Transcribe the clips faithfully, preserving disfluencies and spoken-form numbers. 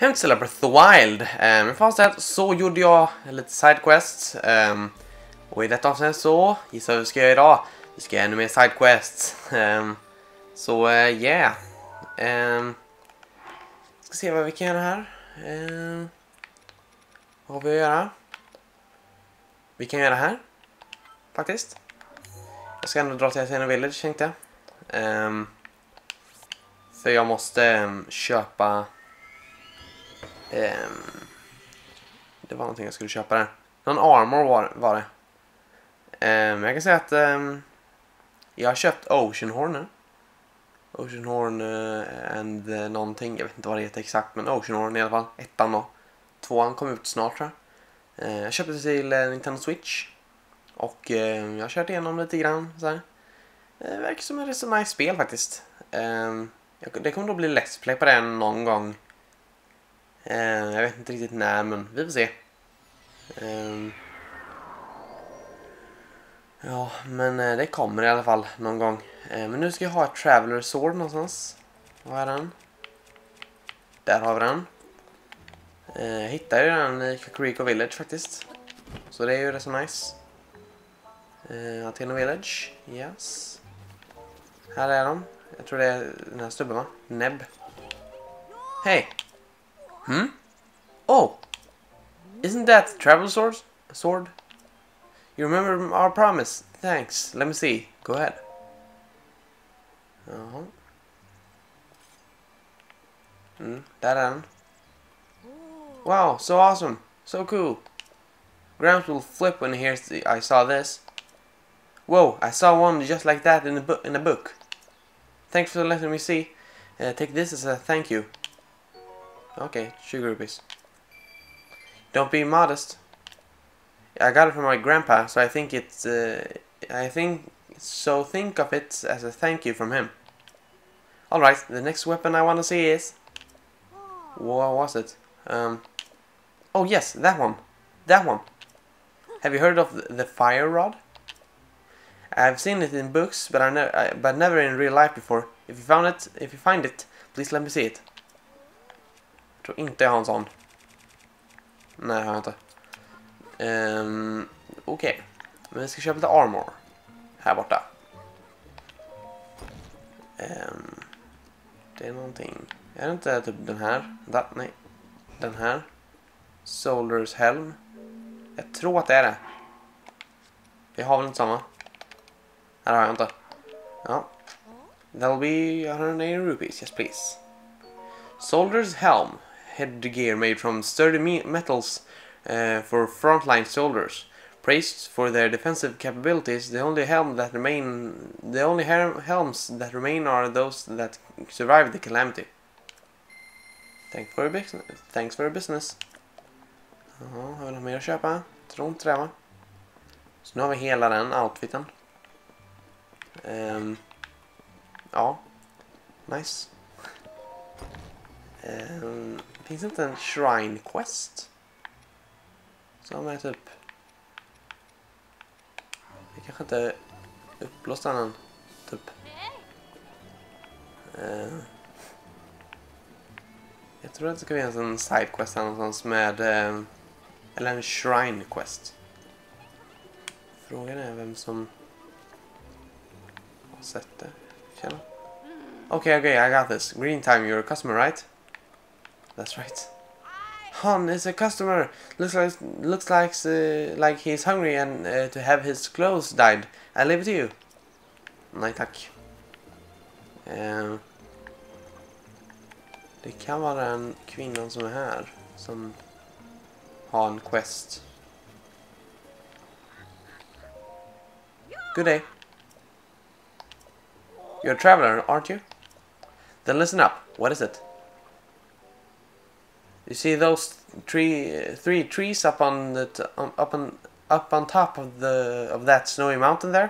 Hem till Breath of the Wild. Um, men först så gjorde jag lite sidequests. Um, och i detta avsnitt så gissar vi ska göra idag. Vi ska göra ännu mer sidequests. Um, så uh, yeah. Um, ska se vad vi kan göra här. Um, vad har vi att göra? Vi kan göra här. Faktiskt. Jag ska ändå dra till Athena Village, tänkte jag. Um, för jag måste um, köpa... Um, det var någonting jag skulle köpa där. Någon armor var, var det. Um, jag kan säga att um, jag har köpt Oceanhorn nu. Oceanhorn uh, and uh, någonting. Jag vet inte vad det heter exakt, men Oceanhorn i alla fall. Ettan då. Tvåan kom ut snart, tror jag. Uh, jag köpte det till uh, Nintendo Switch. Och uh, jag har kört igenom lite grann. Så här. Uh, det verkar som ett rätt nice spel faktiskt. Um, det kommer då bli Let's Play på den någon gång. Uh, jag vet inte riktigt när, men vi får se. Um, ja, men uh, det kommer i alla fall någon gång. Uh, men nu ska jag ha ett Traveler Sword någonstans. Var är den? Där har vi den. Uh, jag hittade ju den i Kakariko Village faktiskt. Så det är ju rätt så nice. Uh, Athena Village, yes. Här är de. Jag tror det är den här stubben, va? Nebb. Hej! Hmm? Oh! Isn't that travel sword? Sword? You remember our promise? Thanks. Let me see. Go ahead. Uh-huh. Mm, där är den. Wow, so awesome. So cool. Gramps will flip when he hears the, I saw this. Whoa, I saw one just like that in a, bu in a book. Thanks for letting me see. Uh, take this as a thank you. Okay, sugar rupees. Don't be modest. I got it from my grandpa, so I think it's. Uh, I think so. Think of it as a thank you from him. All right. The next weapon I want to see is. What was it? Um. Oh yes, that one. That one. Have you heard of the, the fire rod? I've seen it in books, but I never, but never in real life before. If you found it, if you find it, please let me see it. Jag tror inte jag har en sån. Nej, jag har inte. Um, Okej. Okay. Men vi ska köpa lite armor. Här borta. Um, det är någonting. Är det inte typ den här? Da, nej. Den här. Soldiers helm. Jag tror att det är det. Jag har väl inte samma. Här har jag inte. Ja. That'll be one hundred eighty rupees. Yes, please. Soldier's helm. Headgear made from sturdy me metals uh, for frontline soldiers. Praised for their defensive capabilities, the only helm that remain, the only hel helms that remain are those that survived the calamity. Thanks for your business. Thanks for your business. Jaha, har vi något mer att köpa? Tror inte det, va? Så nu har vi hela den outfiten. Um, ja, nice. Um, finns inte en shrine quest? Som är typ... Vi kanske inte upplåst den än, typ. Uh, jag tror att det ska finnas en side quest någonstans med... Uh, eller en shrine quest. Frågan är vem som... har sett det. Tjena. Okay, okay, I got this. Green time, you're a customer, right? That's right. Han is a customer. Looks like looks like uh, like he's hungry and uh, to have his clothes dyed. I leave it to you. Nej tack. Uh, det kan vara en kvinna som är här som har en quest. Good day. You're a traveler, aren't you? Then listen up. What is it? You see those three, uh, three trees up on the t um, up on up on top of the of that snowy mountain there?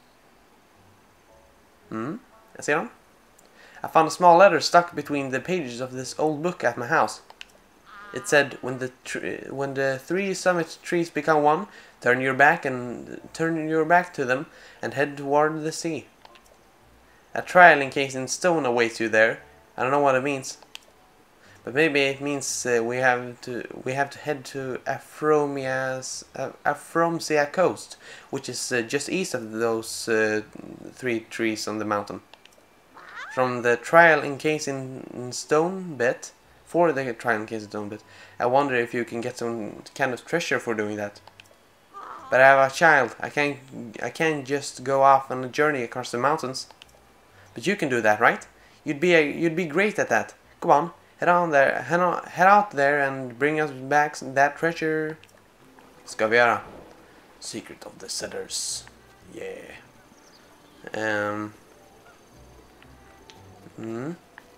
Hmm. I see them. I found a small letter stuck between the pages of this old book at my house. It said, "When the tr when the three summit trees become one, turn your back and turn your back to them and head toward the sea. A trial encased in stone awaits you there. I don't know what it means. But maybe it means uh, we have to we have to head to Afromia's uh, Afromsia coast, which is uh, just east of those uh, three trees on the mountain. From the trial encased in, in stone bit, for the trial encased in stone bit, I wonder if you can get some kind of treasure for doing that. But I have a child. I can't I can't just go off on a journey across the mountains. But you can do that, right? You'd be a, you'd be great at that. Come on, head on there, head, on, head out there and bring us back that treasure. Ska vi göra? Secret of the Setters. Yeah. Um. Mm.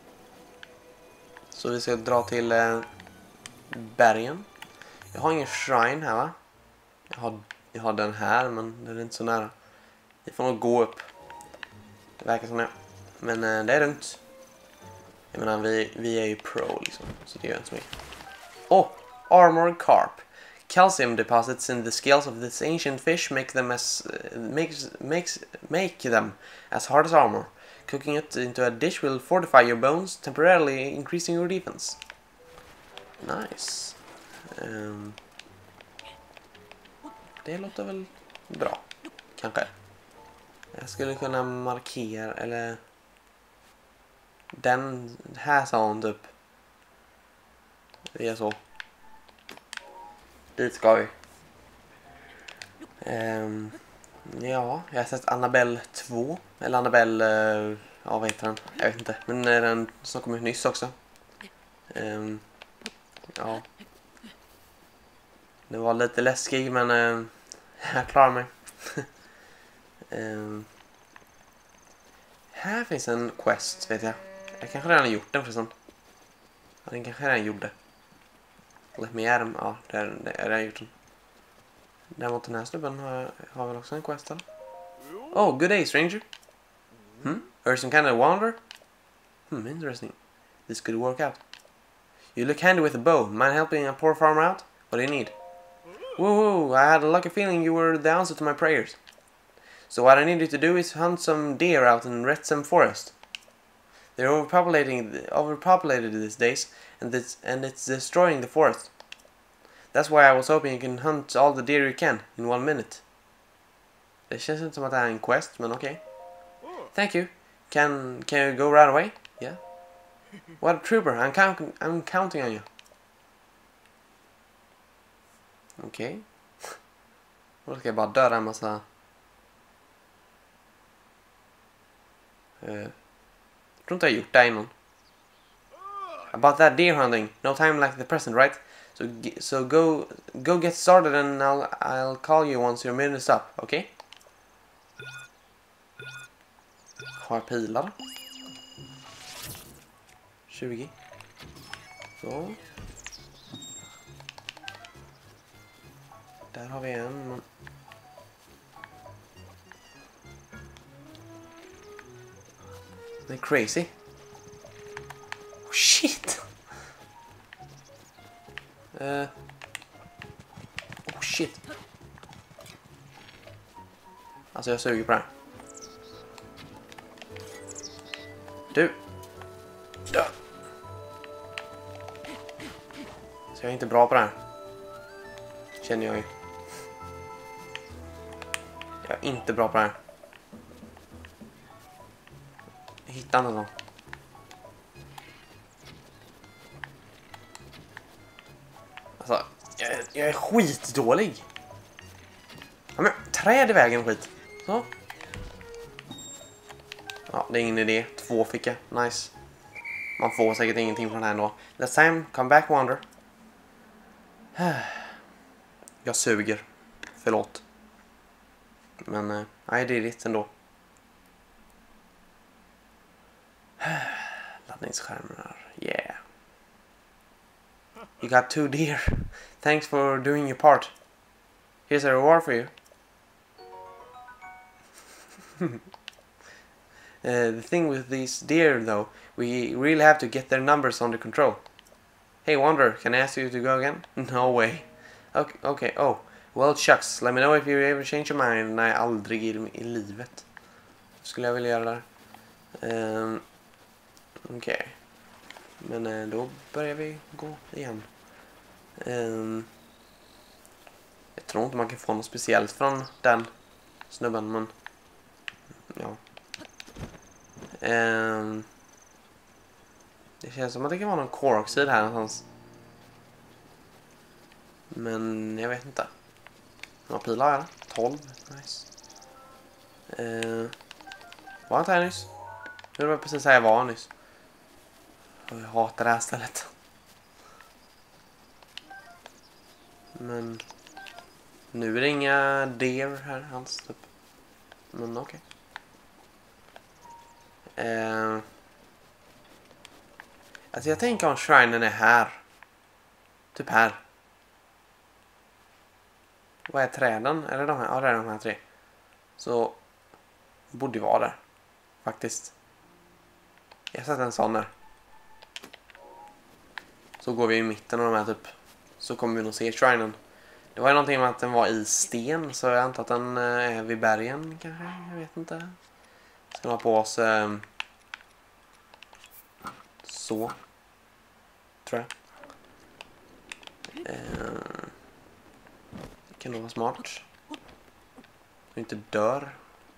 Så vi ska dra till eh, bergen. Jag har ingen shrine här, va? Jag har, jag har den här, men den är inte så nära. Vi får nog gå upp. Det verkar som det. Men eh, det är lugnt. Jag menar, vi, vi är ju pro liksom. Så det gör inte så mycket. Oh! Armored carp. Calcium deposits in the scales of this ancient fish make them as uh, makes makes make them as hard as armor. Cooking it into a dish will fortify your bones, temporarily increasing your defense. Nice. Um, det låter väl bra, kanske. Jag skulle kunna markera, eller den här sa hon typ. Det är så. Dit ska vi. Um, ja, jag har sett Annabelle två. Eller Annabelle, uh, ja vad heter den? Jag vet inte. Men uh, den som kom ut nyss också. Um, ja. Det var lite läskig, men uh, jag klarar mig. um, här finns en quest, vet jag. Jag kanske redan har gjort den förresten. Ja, den kanske redan gjorde. Let me add them. Ja, det är, det är jag gjort den. Däremot den här snubben har, har väl också en quest, eller? Oh, good day, stranger. Hmm? Or some kind of wander? Hmm, interesting. This could work out. You look handy with a bow. Mind helping a poor farmer out? What do you need? Woohoo! I had a lucky feeling you were the answer to my prayers. So what I need you to do is hunt some deer out in Wrexham Forest. They're overpopulating, overpopulated these days, and it's, and it's destroying the forest. That's why I was hoping you can hunt all the deer you can in one minute. Det känns inte som att det är en quest, men okej. Okay. Thank you. Can can you go right away? Yeah. What a trooper! I'm counting. I'm counting on you. Okej. Okay. Då ska jag bara döda en massa. Uh, jag tror inte jag har gjort det innan. About that deer hunting. No time like the present, right? So so go go get started and I'll I'll call you once your minute's up, okay? Har pilar. tjugo. Så. Där har vi en. Det är crazy. Oh, shit. Uh. Oh shit. Alltså jag suger på det här. Du. Dö. Så jag är inte bra på det här. Känner jag ju. Jag är inte bra på det här. Jag hittar någon. Alltså, jag, jag är skitdålig. Ja, men träd i vägen skit. Så. Ja, det är ingen idé. Två fick jag. Nice. Man får säkert ingenting från den här ändå. This time, come back wander. Jag suger. Förlåt. Men uh, I did it ändå. Laddningsskärmar. Yeah. You got two deer. Thanks for doing your part. Here's a reward for you. Uh, the thing with these deer, though, we really have to get their numbers under control. Hey, Wanderer, can I ask you to go again? No way. Okay, okay. Oh, well, shucks. Let me know if you ever change your mind. Nej, aldrig i, i livet. Skulle jag vilja göra där. Um, Okej. Okay. Men eh, då börjar vi gå igen. Um, jag tror inte man kan få något speciellt från den snubben, men ja. Um, det känns som att det kan vara någon Korok-sid här någonstans. Men jag vet inte. Några pilar här. tolv. Nice. Uh, var inte här nyss? Nu var jag precis här jag var nyss. Jag hatar det här stället. Men nu är det inga deer här alls typ. Men okej. Okay. Uh, alltså jag tänker om shrinen är här. Typ här. Vad är träden? Är det de här? Ja, det är de här tre. Så borde ju vara där. Faktiskt. Jag sätter en sån där. Så går vi i mitten av de här typ. Så kommer vi nog se shrinen. Det var ju någonting med att den var i sten. Så jag antar att den är vid bergen kanske. Jag vet inte. Ska ha på oss eh, så. Tror jag. Eh, det kan nog vara smart. Så inte dör.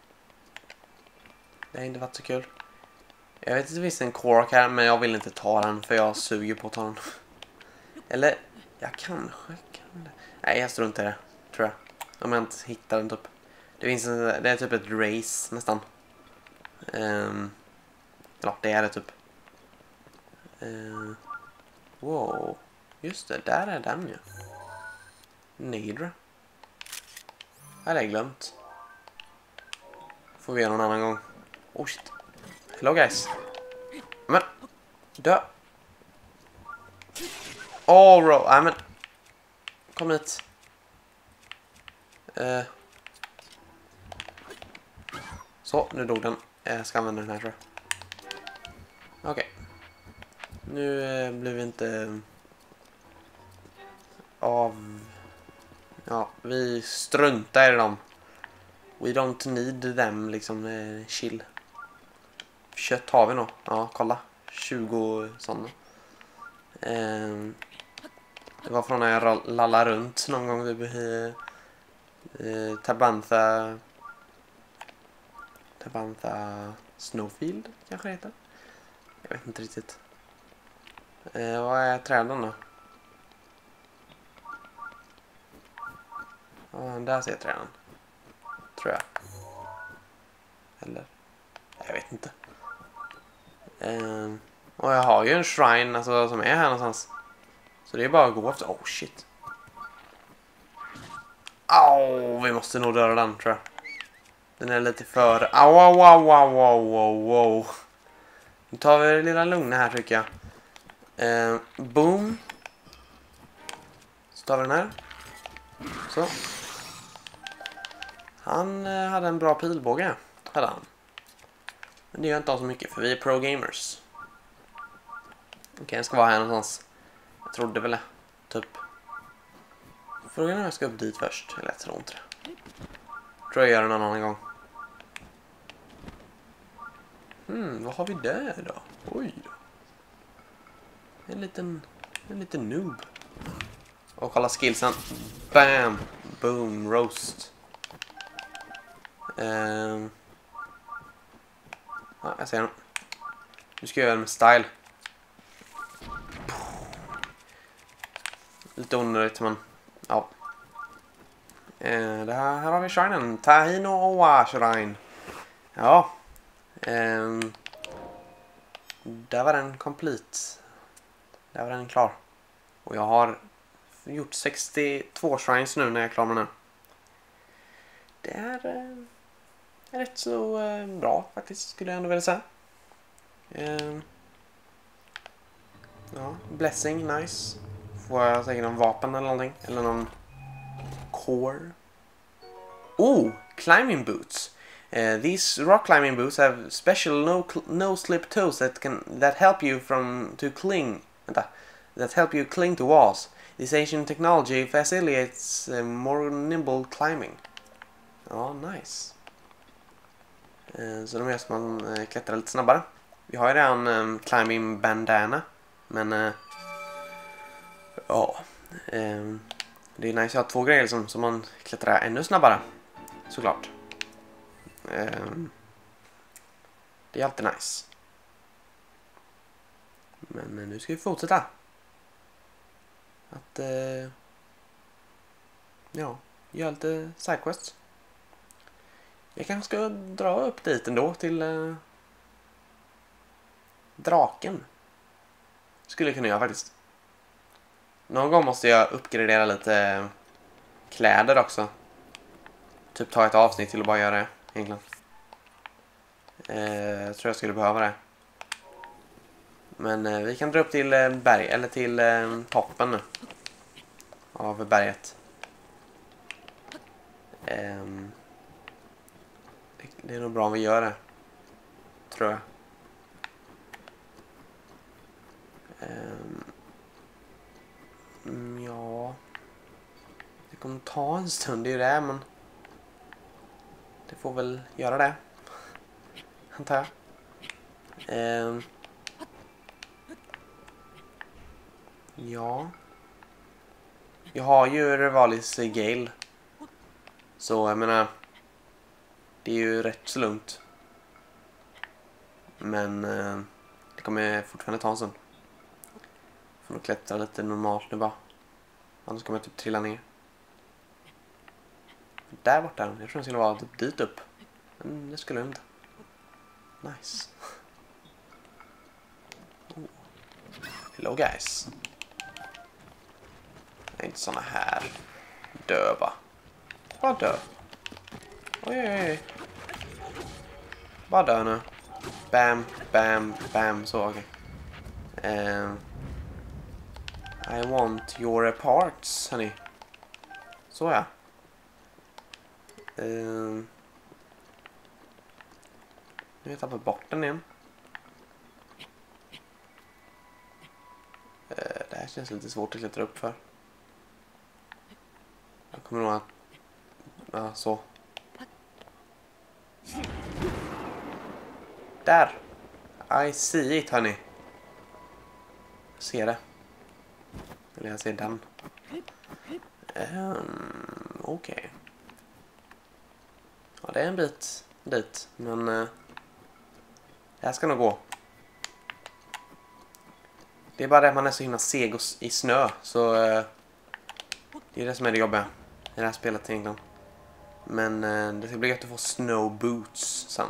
Det har inte varit så kul. Jag vet inte visst en Korok här, men jag vill inte ta den för jag suger på att ta den. Eller, jag kanske kan det. Nej, jag struntar i det, tror jag. Om jag inte hittar den typ. Det finns en, det är typ ett race nästan. Um, ja, det är det typ. Uh, wow. Just det, där är den ju. Nidra. Det hade jag glömt. Får vi göra någon annan gång. Oh shit. Hello guys. Men. Dö. All row. Nej men. Kom hit. Uh. Så, nu dog den. Jag ska använda den här tror jag. Okej. Okay. Nu eh, blir vi inte av... Ja, vi struntar i dem. We don't need them, liksom, eh, chill. Kött har vi nog. Ja, kolla. tjugo sådana. Eh, det var från när jag lallade runt någon gång typ i eh, Tabantha Tabantha Snowfield kanske det heter. Jag vet inte riktigt. Eh, vad är träden då? Ja, där ser jag träden. Tror jag. Eller? Jag vet inte. Eh, och jag har ju en shrine alltså, som är här någonstans. Så det är bara att gå efter. Oh shit. Au, vi måste nog döda den tror jag. Den är lite för... Au, au, au, au, au, au, au. Nu tar vi det lilla lugna här tycker jag. Eh, boom. Så tar vi den här. Så. Han eh, hade en bra pilbåge. Hade han. Men det gör inte så mycket för vi är pro gamers. Okej, okay, jag ska vara här någonstans. Jag trodde väl det. Typ. Frågan är om jag ska upp dit först. Eller jag tror inte det. Tror jag gör det någon annan gång. Hmm, vad har vi där då? Oj då. En liten, en liten noob. Och kolla skillsen. Bam! Boom! Roast. Um. Ja, jag ser den. Nu ska jag göra den med style. Lite onödigt, men ja. Uh, det här, här har vi shrinen. Tahino Owa Shrine. Ja. Um. Där var den complete. Där var den klar. Och jag har gjort sextiotvå shrines nu när jag är klar med den. Det är, är rätt så äh, bra faktiskt, skulle jag ändå vilja säga. Uh, ja, blessing, nice. Får jag säkert någon vapen eller någonting. Eller någon core. Oh, climbing boots. Uh, these rock climbing boots have special no no slip toes that can that help you from to cling that help you cling to walls. This ancient technology facilitates uh, more nimble climbing. Ja, nice. Uh, så de gör så man uh, klättrar lite snabbare. Vi har ju redan um, climbing bandana Men eh, ja, eh, det är nice att ha två grejer som, som man klättrar ännu snabbare. Såklart. Eh, det är alltid nice. Men eh, nu ska vi fortsätta. Att eh, ja, göra lite sidequests. Jag kanske ska dra upp dit ändå till eh, draken. Skulle jag kunna göra faktiskt. Någon gång måste jag uppgradera lite kläder också. Typ ta ett avsnitt till att bara göra det egentligen. Eh, jag tror jag skulle behöva det. Men eh, vi kan dra upp till eh, berg eller till eh, toppen nu. Av berget. Eh, det, det är nog bra om vi gör det. Tror jag. Um, ja, det kommer ta en stund, det är ju det, men det får väl göra det, antar jag. Um, ja, jag har ju Revalis Gale, så jag menar, det är ju rätt så lugnt, men uh, det kommer fortfarande ta en stund. Får nog klättra lite normalt nu bara. Annars kommer jag typ trilla ner. Där borta. Jag tror den skulle vara typ dit upp. Men det skulle jag inte. Nice. Oh. Hello guys. Det är inte såna här. Dö bara. Bara dö. Oj oj oj. Bara dö nu. Bam, bam, bam. Så okej. Okay. Um. I want your parts, honey. Så ja. Uh, nu har jag tappat bort den igen. Uh, det här känns lite svårt att klättra upp för. Jag kommer nog att... Ja, så. Där! I see it, honey. Jag ser det. Eller jag ser den. Um, Okej. Okay. Ja, det är en bit dit. Men uh, det här ska nog gå. Det är bara det att man är så himla seg i snö. Så uh, det är det som är det jobbiga i det här spelet egentligen. Men uh, det ska bli gött att få snow boots sen.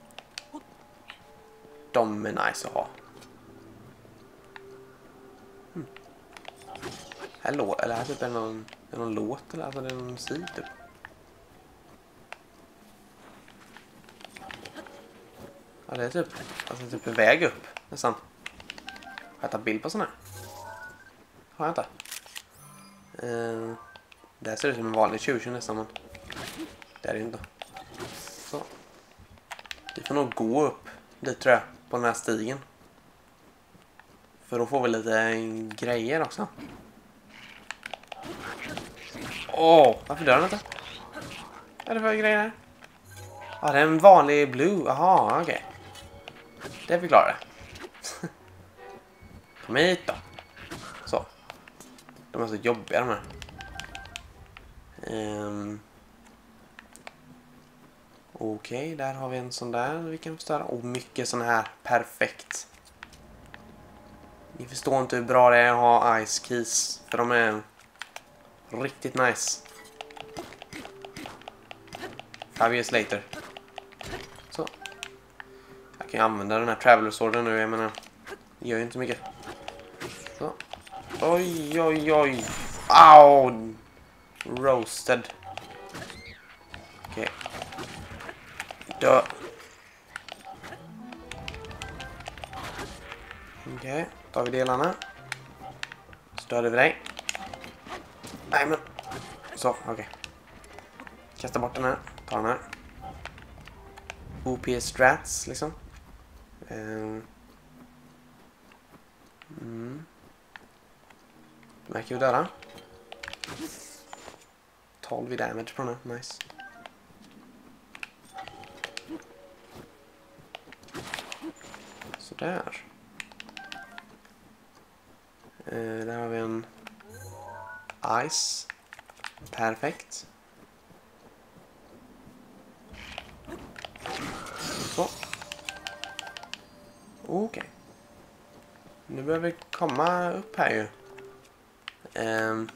De är nice att ha. Hmm. Här lå eller här typ är någon, är någon låt eller alltså det är någon musik typ. Ja, det är typ alltså typ en väg upp nästan. Har jag tagit bild på sån här? Har jag inte? Uh, det här ser ut som en vanlig tjugo nästan, men det är det inte. Så. Vi får nog gå upp dit tror jag, på den här stigen. För då får vi lite grejer också. Åh, oh, varför dör den inte? Vad är det för grejer här? Ja, det är en vanlig blue. Aha, okej. Okay. Det förklarar det. Kom hit då. Så. De är så jobbiga de här. Um. Okej, okay, där har vi en sån där vi kan förstöra. Och mycket sån här. Perfekt. Ni förstår inte hur bra det är att ha ice keys. För de är riktigt nice. Five years later. Så. Jag kan ju använda den här traveler sworden nu. Jag menar, det gör ju inte mycket. Så. Oj, oj, oj. Au! Roasted. Okej. Okay. Dö. Okej, okay. Tar vi delarna. Stöder vi dig. Nej men. Så, okej. Okay. Kasta bort den här. Ta den här. O P strats liksom. Uh. Mm. Märker vi döda. tolv i damage på den här. Nice. Sådär. Uh, där har vi en Ice. Perfekt. Så. Okej. Okay. Nu behöver vi komma upp här ju. Um,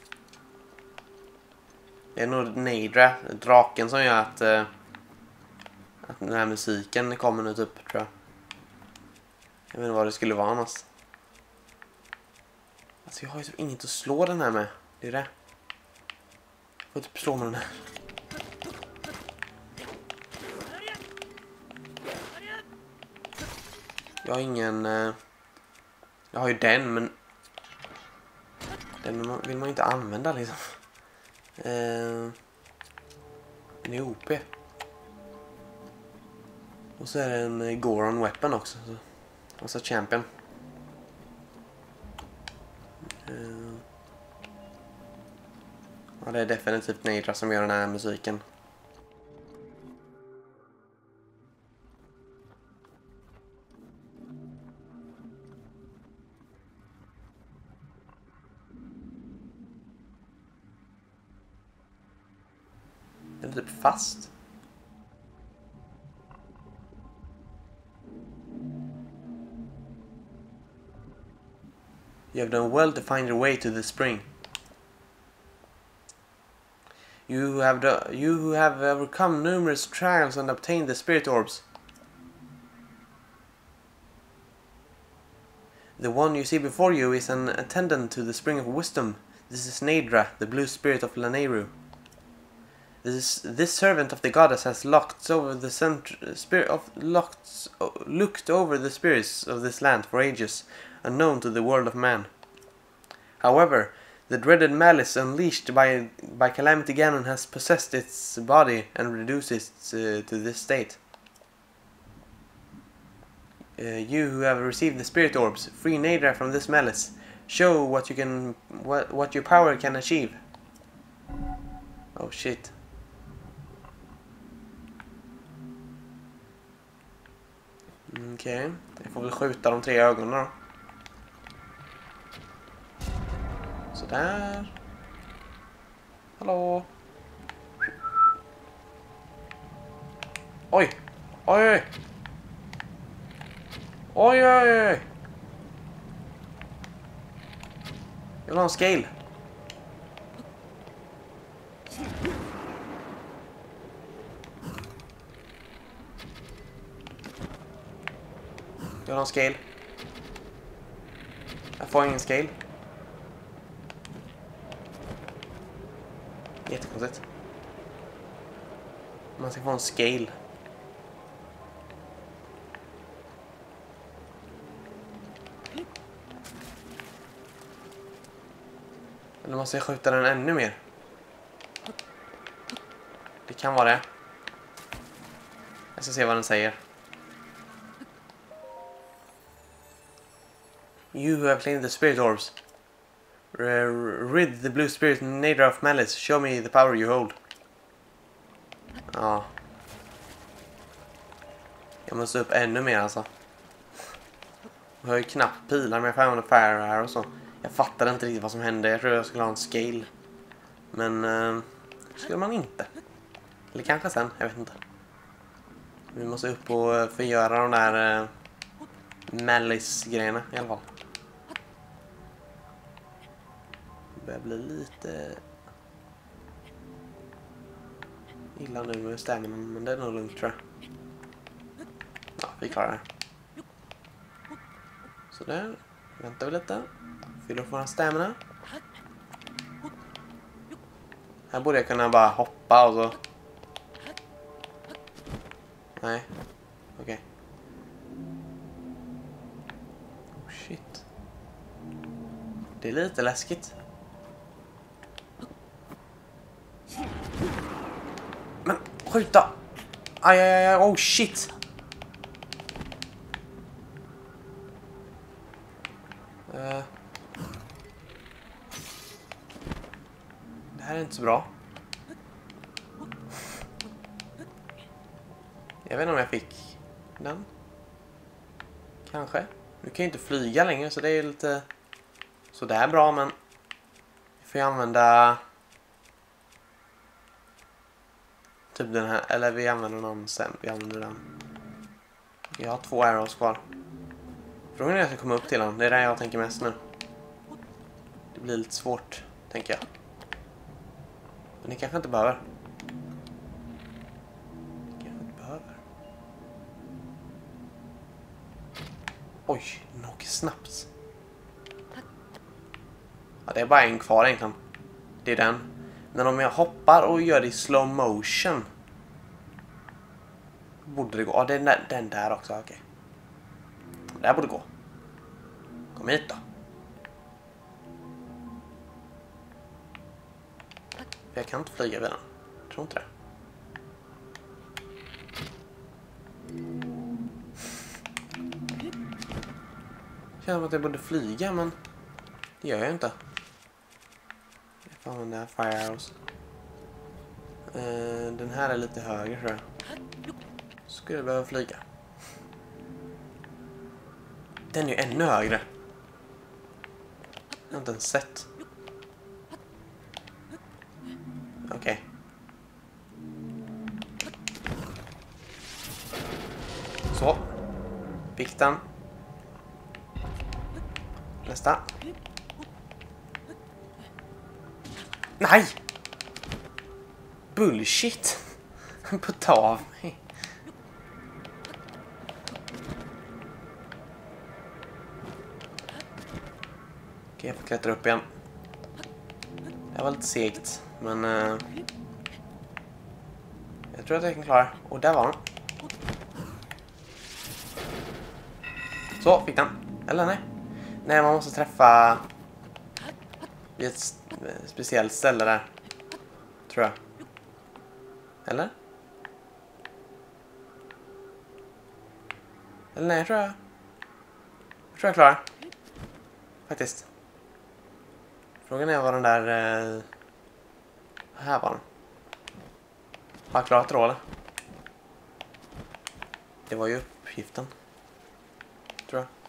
det är nog Neidra, draken, som gör att, uh, att den här musiken kommer nu typ, tror jag. Jag vet inte vad det skulle vara annars. Alltså jag har ju typ inget att slå den här med. Det är det. Jag får typ slå med den här. Jag har ingen... Uh, jag har ju den, men... Den vill man ju inte använda liksom. Uh, den är O P. Och så är det en Goron Weapon också. Så. Och så Champion. Uh, ja, det är definitivt Neidra som gör den här musiken. Den är typ fast. You have done well to find your way to the spring. You have the, you who have overcome numerous trials and obtained the spirit orbs. The one you see before you is an attendant to the spring of wisdom. This is Neidra, the blue spirit of Lanayru. This this servant of the goddess has looked over the cent- spirit of looked looked over the spirits of this land for ages, unknown to the world of man. However, the dreaded malice unleashed by by Calamity Ganon has possessed its body and reduced it uh, to this state. Uh, you who have received the spirit orbs, free Neidra from this malice. Show what you can, what what your power can achieve. Oh shit. Okej, okay. Jag får väl skjuta de tre ögonen då. Sådär. Hallå. Oj. Oj, oj. Oj, oj, oj. Jag vill ha en scale. Jag vill ha en scale. Jag får ingen scale. Jättekonstigt. Man ska få en scale. Eller måste jag skjuta den ännu mer? Det kan vara det. Jag ska se vad den säger. You who have claimed the spirit orbs. R rid the blue spirit Neidra of malice. Show me the power you hold. Ja. Jag måste upp ännu mer alltså. Jag har ju knappt pilar, men jag får använda fire här och så. Jag fattade inte riktigt vad som hände. Jag tror jag skulle ha en scale. Men eh, skulle man inte. Eller kanske sen, jag vet inte. Vi måste upp och förgöra de där eh, malice-grejerna i alla fall. Det börjar bli lite illa nu med stämningen, men det är nog lugnt tror jag. Ja, vi klarar det. Så där, väntar vi lite. Fyller upp våra stämmerna. Här borde jag kunna bara hoppa och så. Nej, okej. Okay. Oh shit. Det är lite läskigt. Men, skjuta! Aj, aj, aj, oh shit! Uh. Det här är inte så bra. Jag vet inte om jag fick den. Kanske. Nu kan jag inte flyga längre, så det är lite Så det är bra, men vi får använda typ den här, eller vi använder någon sen. Vi använder den. Vi har två arrows kvar. Frågan är att jag ska komma upp till den. Det är det jag tänker mest nu. Det blir lite svårt, tänker jag. Men ni kanske inte behöver. Ni kanske inte behöver. Oj, nog snabbt. Ja, det är bara en kvar egentligen. Det är den. Men om jag hoppar och gör det i slow motion borde det gå. Ja, den där, den där också, okej. Okay. Det här borde gå. Kom hit då. Jag kan inte flyga vid den. Jag tror inte det. Jag känner att jag borde flyga, men det gör jag inte. Jag får använda fire arrows. Uh, den här är lite högre, tror jag. Skulle jag behöva flyga. Den är ju ännu högre. Jag har inte ens sett. Okej. Okay. Så. Fick den. Nästa. Nej! Bullshit! Putta av mig. Okej, jag får klättra upp igen. Det var lite segt, men uh, jag tror att jag kan klara. Och där var den. Så, fick den. Eller nej. Nej, man måste träffa vid ett speciellt ställe där. Tror jag. Eller? Eller nej, jag tror jag. Jag tror jag klarar. Faktiskt. Frågan är vad den där... Eh, här var den. Har jag klarat det då, eller? Det var ju uppgiften. Tror jag.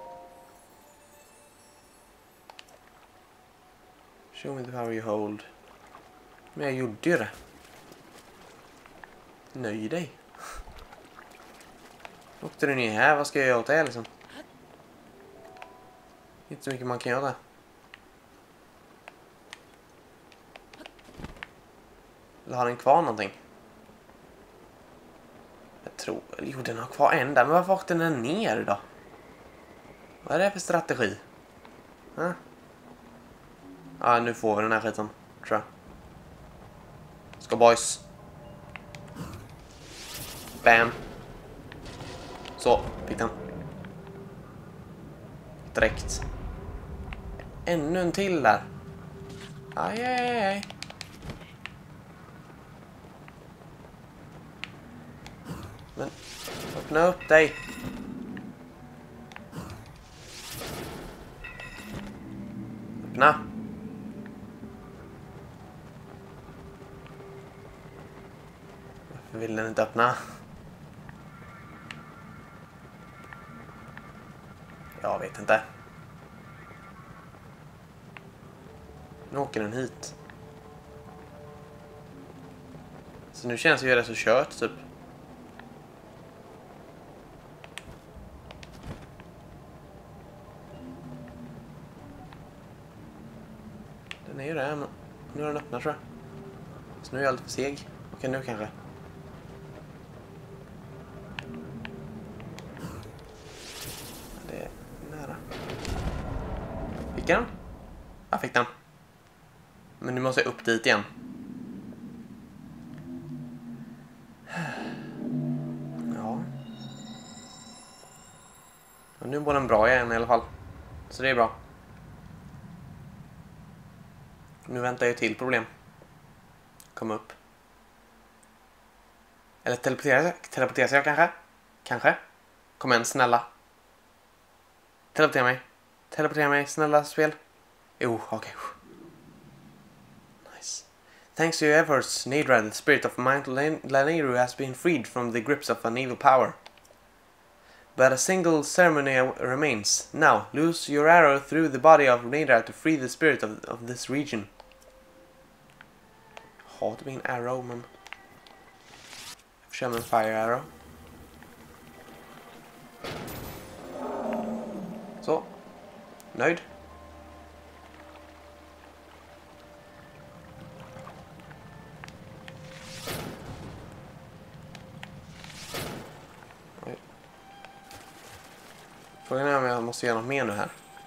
Show me the power you hold. Men jag gjorde ju det. Nöj dig. Åkte du ner här? Vad ska jag göra åt det liksom? Inte så mycket man kan göra. Eller har den kvar någonting? Jag tror... Jo, den har kvar en där. Men varför åkte den ner då? Vad är det för strategi? Ja, ah, nu får vi den här skiten, tror jag. Ska boys. Bam. Så, fick den. Direkt. Ännu en till där. Aj, aj, aj. Men, öppna upp dig. Öppna. Varför vill den inte öppna? Jag vet inte. Nu åker den hit. Så nu känns det ju det så kört typ. Den är ju där, men nu är den öppnad, tror jag. Så nu är jag lite för seg. Okej, nu kanske. Det är nära. Fick jag den? Jag fick den. Men nu måste jag upp dit igen. Ja. Och nu var den bra igen i alla fall. Så det är bra. Nu väntar jag till problem. Kom upp. Eller teleportera, teleportera sig jag kanske? Kanske? Kom igen, snälla. Teleportera mig. Teleportera mig, snälla spel. Jo, okej. Okay. Nice. Thanks to your efforts, Naydra, the spirit of Mount Lanayru has been freed from the grips of an evil power. But a single ceremony remains. Now, loose your arrow through the body of Nadra to free the spirit of, of this region. Hatar min arrow, men... Jag får köra en fire arrow. Så. Nöjd. Oj. Frågan är om jag måste göra något mer nu här.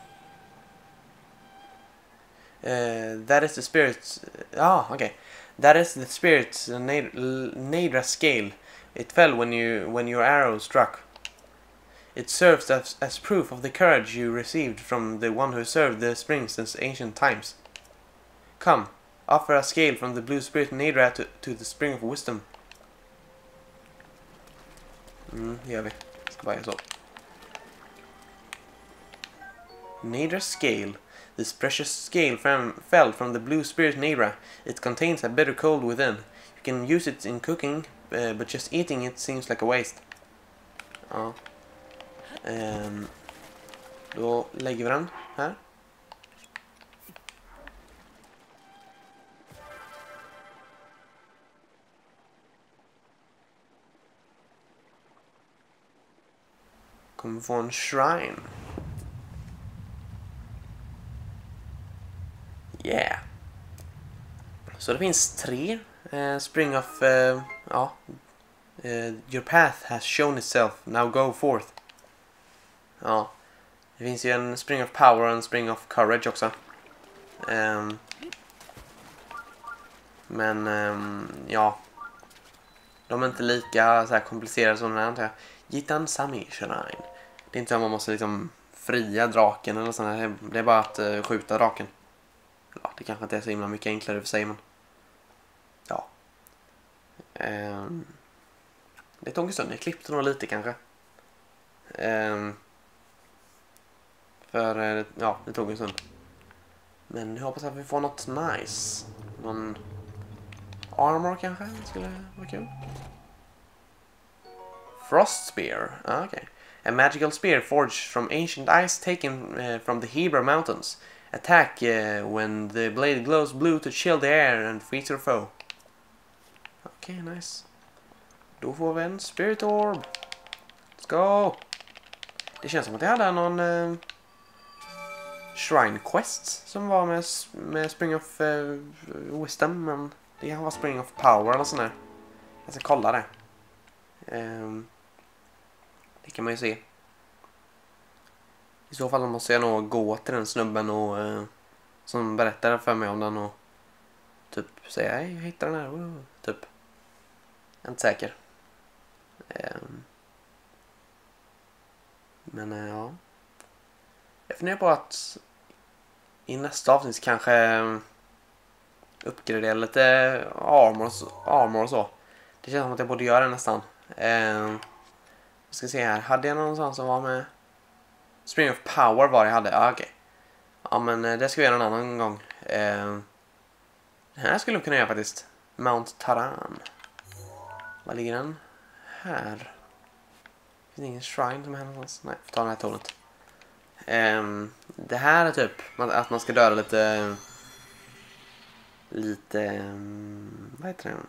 Uh, that is the spirit... Ja, ah, okej. Okay. That is the spirit's Nadra scale. It fell when you when your arrow struck. It serves as, as proof of the courage you received from the one who served the spring since ancient times. Come, offer a scale from the blue spirit Nadra to, to the spring of wisdom. Mm, det gör vi. Ska bara göra så. Nadra scale. This precious scale from, fell from the blue spirit Nadra. It contains a bitter cold within. You can use it in cooking, uh, but just eating it seems like a waste. Ja. Um, då lägger vi den här. Kommer få en shrine. Yeah. Så det finns tre. Uh, spring of... Uh, ja. Uh, your path has shown itself. Now go forth. Ja. Det finns ju en spring of power och en spring of courage också. Um, men um, ja. De är inte lika så här komplicerade som den här, antar jag. Gitan Sami Shrine. Det är inte så att man måste liksom fria draken eller sånt här. Det är bara att uh, skjuta draken. Ja, det kanske inte är så himla mycket enklare för sig, men ja. Um, det tog en stund. Jag klippte nog lite kanske. Um, för ja, det tog en stund. Men jag hoppas att vi får något nice. Någon armor kanske skulle vara kul. Frost spear. Ah, okay. A magical spear forged from ancient ice taken uh, from the Hebra mountains. Attack uh, when the blade glows blue to chill the air and freeze your foe. Okej, okay, nice. Då får vi en spirit orb. Let's go. Det känns som att jag hade någon uh, shrine quest som var med, med spring of uh, wisdom, men det kan vara spring of power eller sån där. Jag ska kolla det. Um, det kan man ju se. I så fall måste jag nog gå till den snubben och uh, som berättade för mig om den och typ säga hej, jag hittar den här. Uh, typ. Jag är inte säker. Um, men uh, ja. Jag funderar på att i nästa avsnitt kanske uppgradera lite armor och så, armor och så. Det känns som att jag borde göra det nästan. Uh, jag ska se här. Hade jag någon sån som var med Spring of Power var jag hade? Ah, okej. Okay. Ja, men det ska vi göra en annan gång. Uh, det här skulle vi kunna göra faktiskt. Mount Taran. Var ligger den? Här. Det finns ingen shrine som är här någonstans. Nej, får ta den här tornet. Um, det här är typ att man ska döda lite lite um, vad heter det?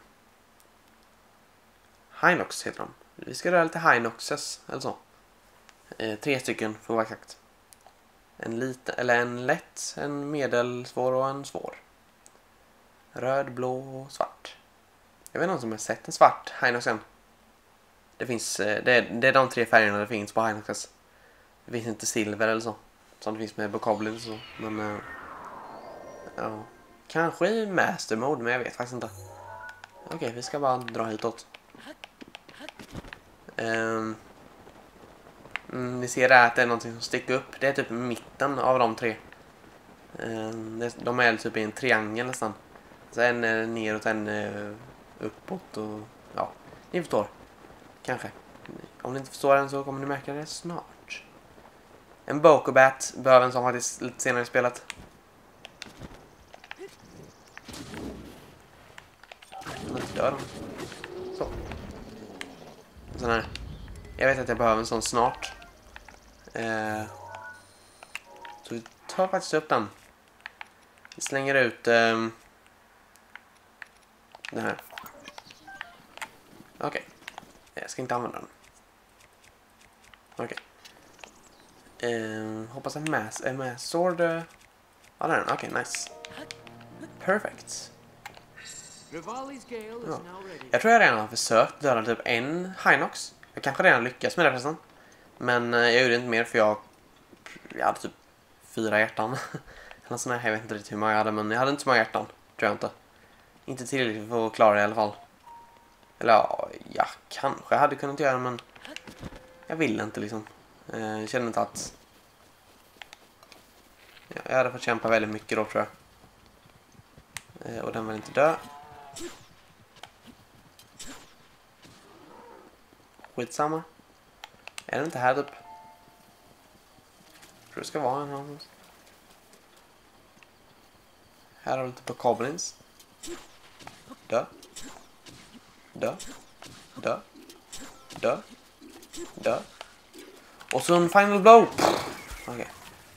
Hinox heter de. Vi ska döda lite Hinoxes eller så. Uh, tre stycken för att vara exakt. En liten eller en lätt, en medelsvår och en svår. Röd, blå och svart. Jag vet inte om som har sett en svart Hinoxen. Det finns det är, det är de tre färgerna det finns på Hinoxes. Det finns inte silver eller så. Som det finns med Bokoblin och så. Men uh, ja. Kanske i master mode, men jag vet faktiskt inte. Okej, okay, vi ska bara dra hitåt. Um, mm, vi ser där att det är någonting som sticker upp. Det är typ mitten av de tre. Um, det, de är typ i en triangel nästan. Så en är neråt, en är uppåt och ja, ni förstår. Kanske. Om ni inte förstår den så kommer ni märka det snart. En Bokobat behöver en sån faktiskt lite senare i spelet. Lite dör de. Så. En sån här. Jag vet att jag behöver en sån snart. Eh, så vi tar faktiskt upp den. Vi slänger ut eh, den här. Okej. Okay. Jag ska inte använda den. Okej. Okay. Eh, hoppas att mass är med sword. Ja, där är den. Okej, okay, nice. Perfect. Ja. Jag tror jag redan har försökt döda typ en Hinox. Jag kanske redan lyckas med det förresten. Men eh, jag gjorde inte mer för jag jag hade typ fyra hjärtan. Eller sån här, jag vet inte riktigt hur många jag hade, men jag hade inte så många hjärtan. Tror jag inte. Inte tillräckligt för att klara det i alla fall. Eller ja, jag kanske hade kunnat göra, men jag vill inte liksom. Eh, jag känner inte att ja, jag hade fått kämpa väldigt mycket då, tror jag. Eh, och den vill inte dö. Skitsamma. Är det inte här typ? Jag tror det ska vara en annan. Här har vi lite på goblins. Dö. Dö. Dö. Dö. Dö. Och så en final blow. Okej. Okay.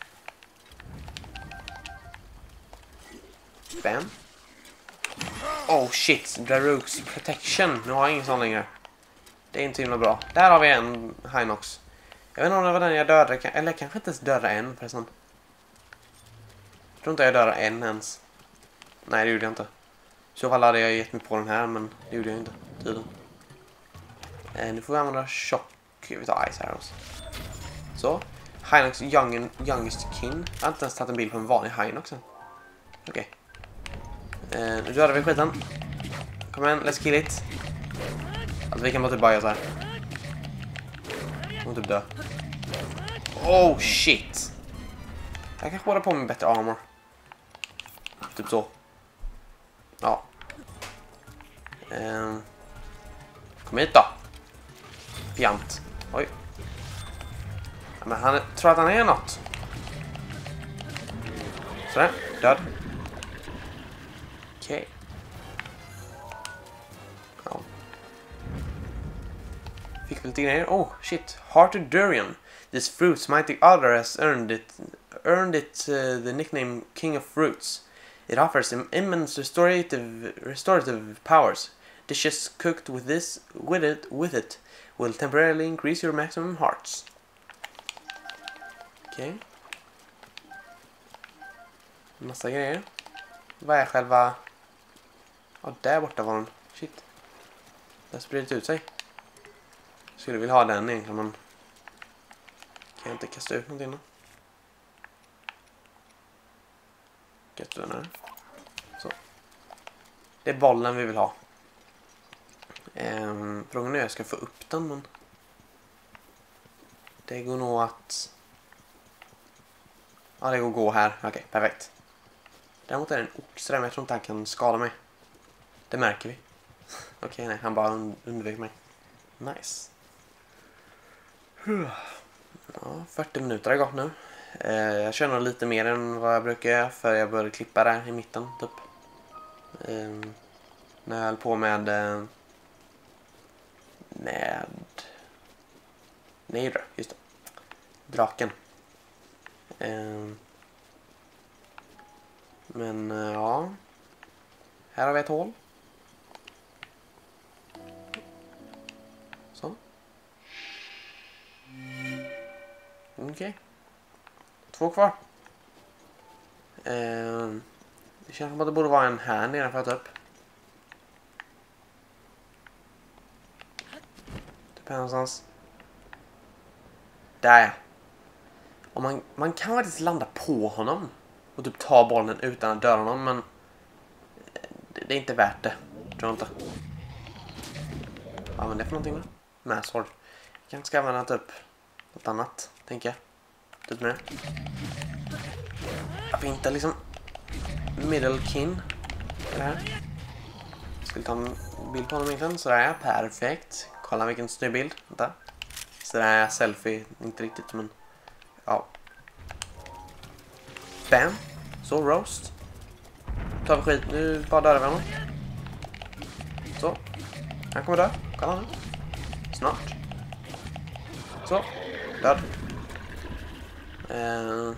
Bam. Oh shit. Daruk's protection. Nu har jag ingen sån längre. Det är inte himla bra. Där har vi en Hinox. Jag vet inte om det var den jag dödade. Eller kanske inte ens dödade en förresten. Jag tror inte jag dödade en ens. Nej, det gjorde jag inte. Så fall hade jag gett mig på den här, men det gjorde jag inte. Tiden. Eh, nu får vi använda chock. Vi tar ice arrows. Så. Hinox young, youngest kin. Jag har inte ens tagit en bild på en vanlig Hinox. Okej. Okay. Eh, nu dödar vi skiten. Kom igen, let's kill it. Alltså vi kan bara typ bara göra så här. Och typ dö. Oh shit. Jag kanske hålla på med bättre armor. Typ så. Ja. Um. Kom hit då. Fjant. Oj. Ja, men han tror att han är något. Sådär. Död. Okej. Okay. Ja. Fick vi lite grejer. Oh, shit. Hearted durian. This fruit's mighty odor has earned it earned it uh, the nickname King of Fruits. It offers immense restorative restorative powers. Dishes cooked with this with it with it will temporarily increase your maximum hearts. Okej. Okay. Massa grejer. Vad är själva... Ja, oh, där borta var den. Shit. Den spridit ut sig. Skulle vilja ha den egentligen, men... Kan jag inte kasta ut någonting då? Kasta den här. Så. Det är bollen vi vill ha. Ehm, frågan är hur jag ska få upp den, men... Det går nog att... Ja, det går att gå här. Okej, okay, perfekt. Däremot är det en oxe där, men jag tror inte han kan skada mig. Det märker vi. Okej, okay, nej, han bara und undvek mig. Nice. Ja, fyrtio minuter har gått nu. Eh, jag känner lite mer än vad jag brukar göra, för jag började klippa där i mitten, typ. Eh, när jag höll på med... Eh, med... Nej, just det. Draken. Eh, men, eh, ja. Här har vi ett hål. Så. Okej. Okay. Två kvar. Eh, det känns som att det borde vara en här nere för att ta upp. Typ här någonstans. Där ja. Och man, man kan faktiskt landa på honom. Och typ ta bollen utan att döda honom. Men det, det är inte värt det. Tror jag inte. Vad använder det för någonting då? Massword. Jag kanske ska använda typ något annat, tänker jag. Typ med det. Jag vill inte liksom middle kin. Det här. Jag skulle ta en bild på honom egentligen. Så där är jag. Perfekt. Kolla vilken snygg bild. Vänta. Så där är jag selfie. Inte riktigt, men ja. Bam. Så roast. Tar vi skit. Nu bara dör vi honom. Så. Han kommer dö. Kolla nu. Snart. Så. Död. Uh.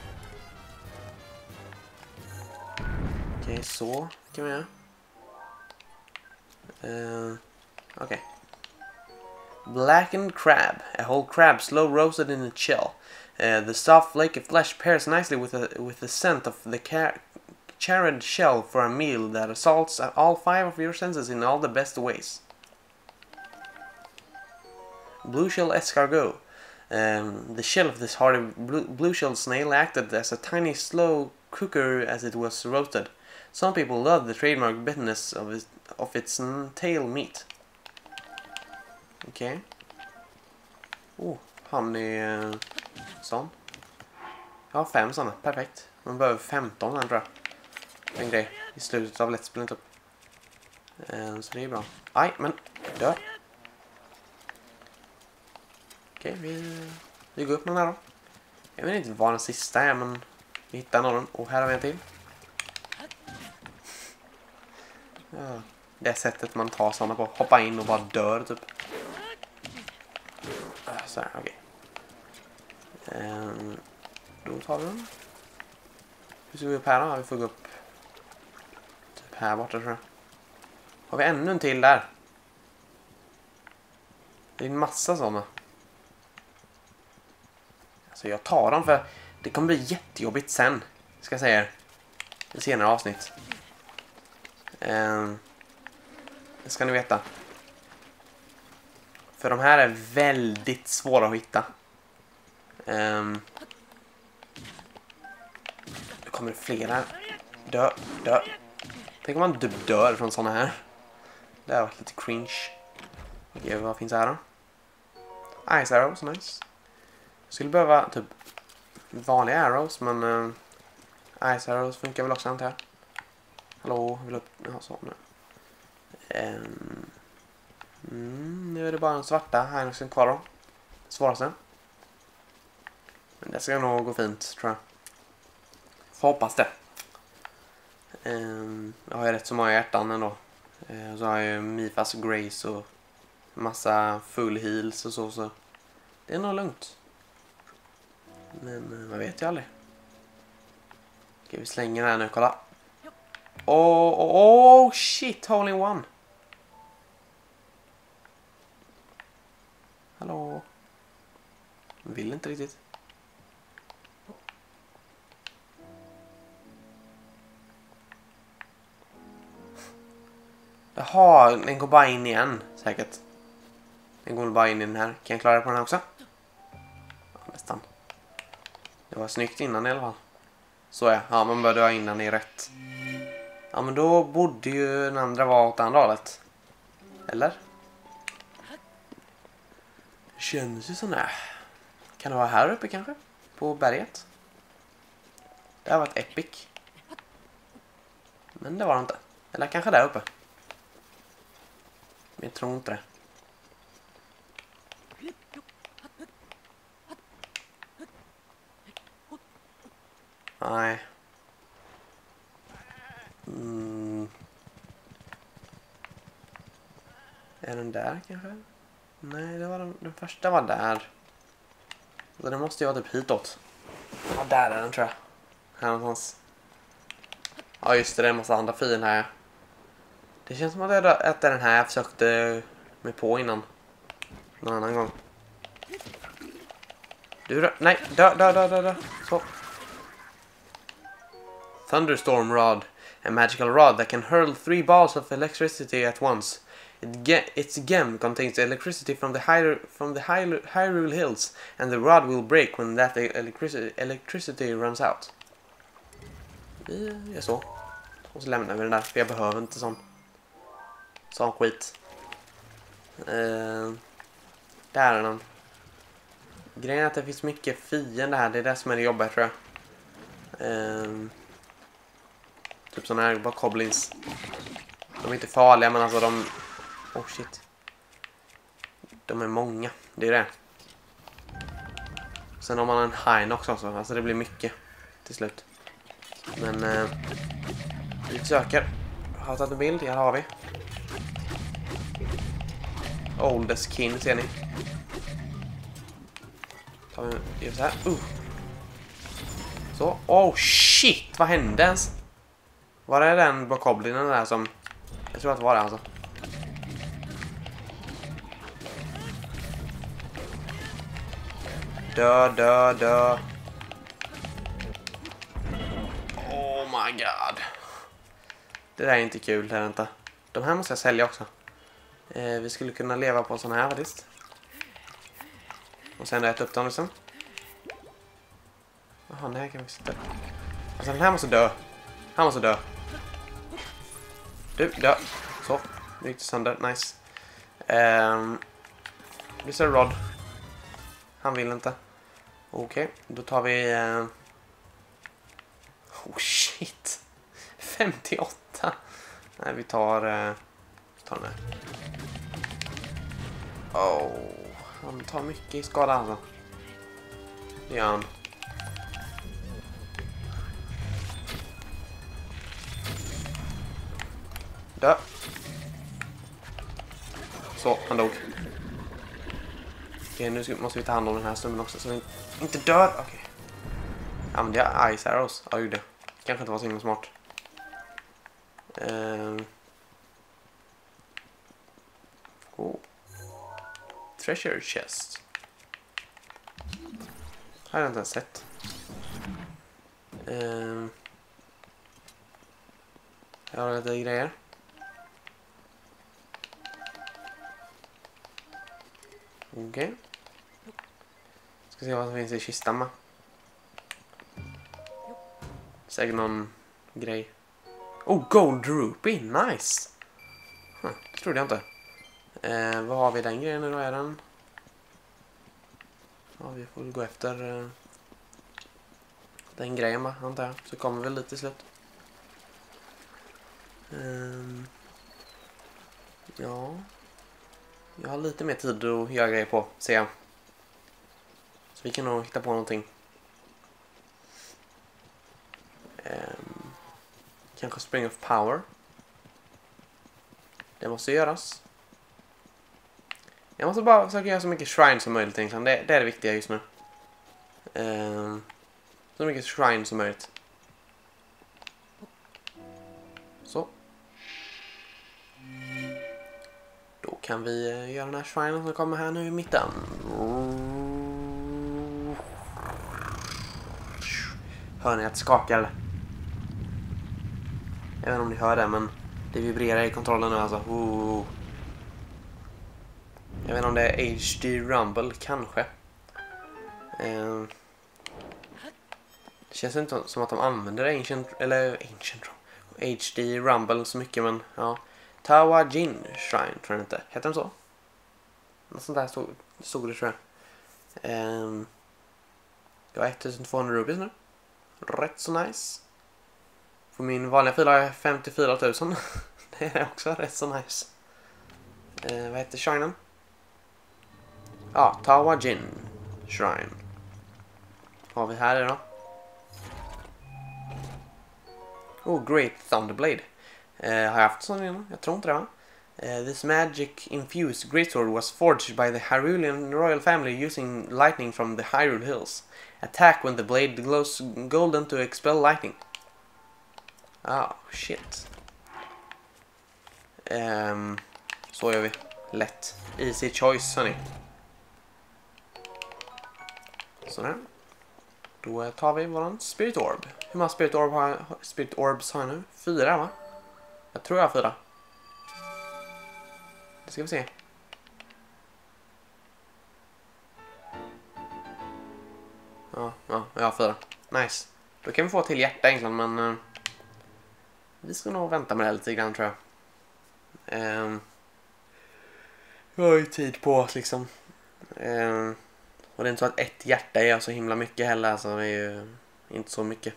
Okej, okay, så kan vi göra. Uh. Okej. Okay. Blackened crab. A whole crab slow roasted in a shell. Uh, the soft flaky flesh pairs nicely with, a, with the scent of the charred shell for a meal that assaults all five of your senses in all the best ways. Blue shell escargot. Um, the shell of this hardy blue, blue shell snail acted as a tiny slow cooker as it was roasted. Some people love the trademark bitterness of its, of its tail meat. Okej. Okay. Oh, han är uh, sån. Jag har fem såna, perfekt. Man behöver femton här, tror jag. En grej i slutet av Let's Play typ. Uh, så det är bra. Aj, men dö. Okej, okay, vi, vi går upp med den här då. Jag vet inte vad den sista är, men vi hittar en av dem. Och här har vi en till. Ja, det sättet man tar sådana på. Hoppa in och bara dör typ. Så här, okej. Okay. Um, då tar vi den. Hur ska vi upp här då? Vi får gå upp typ här borta, tror jag. Har vi ännu en till där? Det är en massa sådana. Alltså jag tar dem för det kommer bli jättejobbigt sen. Ska jag säga er. I senare avsnitt. Um, det ska ni veta. För de här är väldigt svåra att hitta. Um, det kommer flera. Dö, dö. Tänk om man typ dör från såna här. Det har varit lite cringe. Okej, vad finns här då? Ice arrows, nice. Jag skulle behöva typ vanliga arrows, men uh, ice arrows funkar väl också, antar jag. Hallå, vill upp? Ja, så nu. Um, mm, nu är det bara en svarta här kvar då. Svåraste. Men det ska nog gå fint, tror jag. Får hoppas det. Um, jag har ju rätt så många hjärtan ändå. Uh, så har jag ju Mifas Grace och massa full heals och så, så det är nog lugnt. Men uh, man vet ju aldrig. Ska vi slänga den här nu, kolla. Oh, oh, oh shit, hole in one. Hallå. Vill inte riktigt. Jaha, den går bara in igen, säkert. Den går bara in i den här. Kan jag klara det på den här också? Ja, nästan. Det var snyggt innan i alla fall. Så ja, ja, man började ha in den i rätt. Ja, men då borde ju den andra vara åt andra hållet. Eller? Det känns ju sån här. Kan det vara här uppe kanske? På berget? Det har varit epic. Men det var det inte. Eller kanske där uppe. Men jag tror inte det. Nej. Mm. Är den där kanske? Nej, det var den, den första var där. Så den måste ju vara typ hitåt. Ja, där är den, tror jag. Här någonstans. Ja, just det, det är en massa andra fin här. Det känns som att jag äter den här jag försökte mig på innan. Någon annan gång. Du då? Nej, dö, dö, dö, dö, dö. Så. Thunderstorm Rod. A magical rod that can hurl three balls of electricity at once. It ge its gem contains electricity from the Hyru from the Hyru Hyrule Hills, and the rod will break when that electricity electricity runs out. Vi gör så. Och så lämnar vi den där, för jag behöver inte sån sån skit. Uh, där är den. Grejen är att det finns mycket fiender här, det är det som är det jobbiga, tror jag. Uh, typ såna här bara goblins. De är inte farliga, men alltså de... Oh shit. De är många, det är det. Sen har man en Hinox också, alltså det blir mycket till slut. Men eh, vi försöker. Jag har tagit en bild, här har vi. Oldest kin, ser ni. tar vi gör så här. Uh. Så. Oh shit, vad hände ens? Var det den bokoblinen där som... Jag tror att det var det alltså. Dö, dö, dö. Oh my god. Det där är inte kul, det är inte. De här måste jag sälja också. Eh, vi skulle kunna leva på såna här faktiskt. Och sen äta upp dem liksom. Jaha, den här kan vi sitta upp. Alltså den här måste dö. Han måste dö. Du, dö. Så, det gick sönder, nice. Um, Mister Rod. Han vill inte. Okej, okay, då tar vi... Uh... Oh shit. femtioåtta. Nej, vi tar... Uh... Vi tar den här. Oh, han tar mycket i skada alltså. Det gör han. Dö. Så, han dog. Okej, nu måste vi ta hand om den här snubben också så vi inte dör. Okej. Använde jag Ice Arrows? Ja, gjorde det. Kanske inte var så himla smart. Uh... Oh. Treasure chest. Har jag inte ens sett. Uh... Jag har lite grejer. Okej. Okay. Ska se vad som finns i kistan med. Säkert någon grej. Oh, Gold Rupee. Nice. Huh, det trodde jag inte. Eh, vad har vi den grejen nu då? Är den? Ja, vi får gå efter eh, den grejen va, antar jag. Så kommer vi lite till slut. Um, ja. Jag har lite mer tid att göra grejer på, ser jag. Så vi kan nog hitta på någonting. Um, kanske Spring of Power. Det måste göras. Jag måste bara försöka göra så mycket shrine som möjligt egentligen. Det, det är det viktiga just nu. Um, så mycket shrine som möjligt. Så. Då kan vi göra den här shrinen som kommer här nu i mitten. Hör ni att det skakar eller? Jag vet inte om ni hör det, men det vibrerar i kontrollen nu alltså. Oh. Jag vet inte om det är H D Rumble, kanske. Eh. Det känns inte som att de använder Ancient, eller Ancient H D Rumble så mycket, men ja. Tawa Jin Shrine, tror jag inte. Heter den så? Något sånt där stod, stod det, tror jag. Eh. Jag har ettusentvåhundra rupees nu. Rätt så nice. På min vanliga fil har jag femtiofyra tusen. Det är också rätt så nice. Eh, vad heter shrinen? Ja, Tawa Jin Shrine. Vad har vi här idag? Oh, Great Thunderblade. Eh, har jag haft sån innan? Jag tror inte det va? Uh, this magic-infused greatsword was forged by the Hyrulean royal family using lightning from the Hyrule Hills. Attack when the blade glows golden to expel lightning. Ah, shit. Um, så gör vi. Lätt. Easy choice, hörni. Sådär. Då tar vi våran Spirit Orb. Hur många Spirit, Orb har jag, Spirit Orbs har jag nu? Fyra, va? Jag tror jag har fyra. Det ska vi se. Ja, ja, jag har fyra. Nice. Då kan vi få till hjärta egentligen, men... Uh, vi ska nog vänta med det lite grann, tror jag. Um, vi har ju tid på oss, liksom. Um, och det är inte så att ett hjärta är så himla mycket heller, alltså det är ju inte så mycket.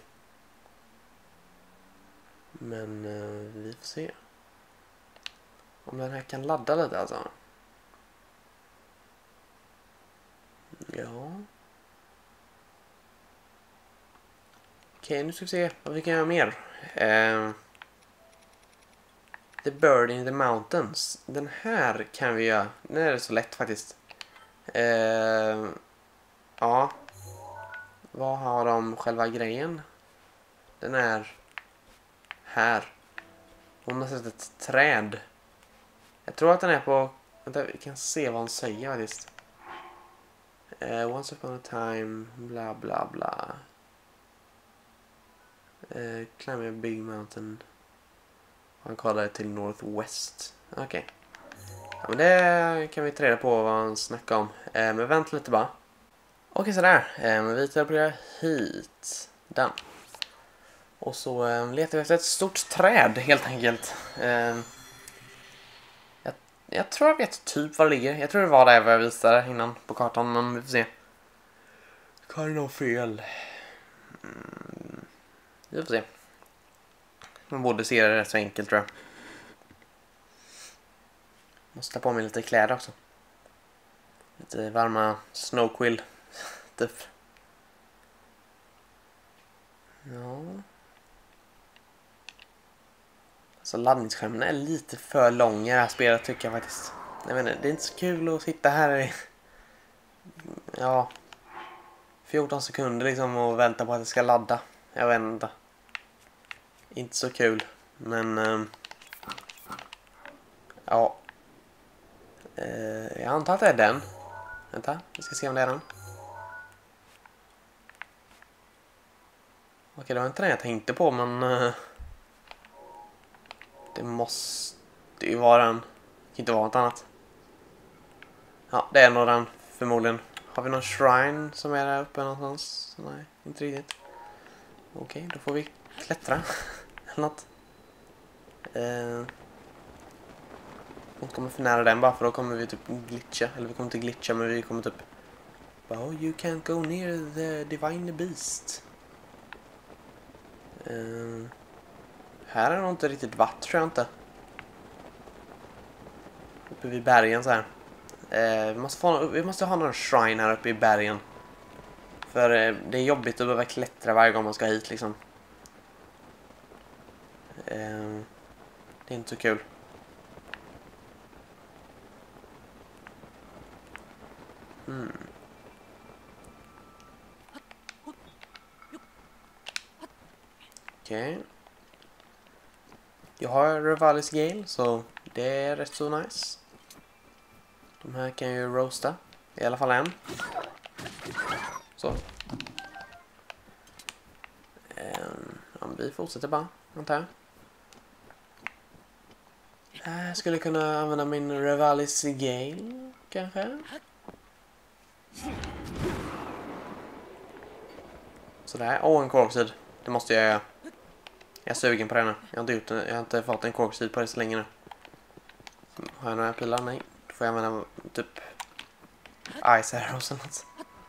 Men uh, vi får se. Om den här kan ladda lite alltså. Ja. Okej, nu ska vi se vad vi kan göra mer. Uh, the Bird in the Mountains. Den här kan vi göra. Den är så lätt faktiskt. Uh, Ja. Vad har de själva grejen? Den är här. Hon har sett ett träd. Jag tror att den är på... Vänta, vi kan se vad hon säger faktiskt. Uh, once upon a time, bla bla bla. Uh, climb a big mountain. Han kallar det till Northwest. Okej. Okay. Ja, men det kan vi ta reda på vad han snackar om. Uh, men vänta lite bara. Okej, okay, sådär. Uh, men vi teleporterar hit. Den. Och så uh, letar vi efter ett stort träd helt enkelt. Uh, jag, jag tror jag vet typ var det ligger. Jag tror det var där jag visade innan på kartan, men vi får se. Kan det nog fel? Mm, vi får se. Man borde se det rätt så enkelt, tror jag. Måste ta på mig lite kläder också. Lite varma snowquill. Typ. Ja. Alltså laddningsskärmen är lite för lång i det här spelet, tycker jag faktiskt. Jag vet inte, det är inte så kul att sitta här i... Ja... fjorton sekunder liksom och vänta på att det ska ladda. Jag vet inte. Inte så kul. Men... Um, ja. Uh, jag antar att det är den. Vänta, vi ska se om det är den. Okej, det var inte den jag tänkte på, men... Uh, det måste ju vara den. Det kan inte vara något annat. Ja, det är nog den förmodligen. Har vi någon shrine som är där uppe någonstans? Nej, inte riktigt. Okej, då får vi klättra. Eller något. Eh, inte kommer för nära den bara, för då kommer vi typ glitcha. Eller vi kommer inte glitcha, men vi kommer typ... Oh, you can't go near the divine beast. Eh, här är det nog inte riktigt vatt, tror jag inte. Uppe vid bergen så här. Eh, vi, måste få, vi måste ha någon shrine här uppe i bergen. För eh, det är jobbigt att behöva klättra varje gång man ska hit liksom. Eh, det är inte så kul. Mm. Okej. Okay. Jag har Revalis Gale, så det är rätt så nice. De här kan jag ju roasta. I alla fall en. Så. Um, ja, vi fortsätter bara, antar jag. Jag skulle kunna använda min Revalis Gale, kanske. Sådär. Åh, oh, en korksid. Det måste jag göra. Jag är sugen på det nu. Jag har inte, gjort det. Jag har inte fått en korksid på det så länge nu. Har jag några pilar? Nej. Då får jag använda typ Ice Arrows eller något.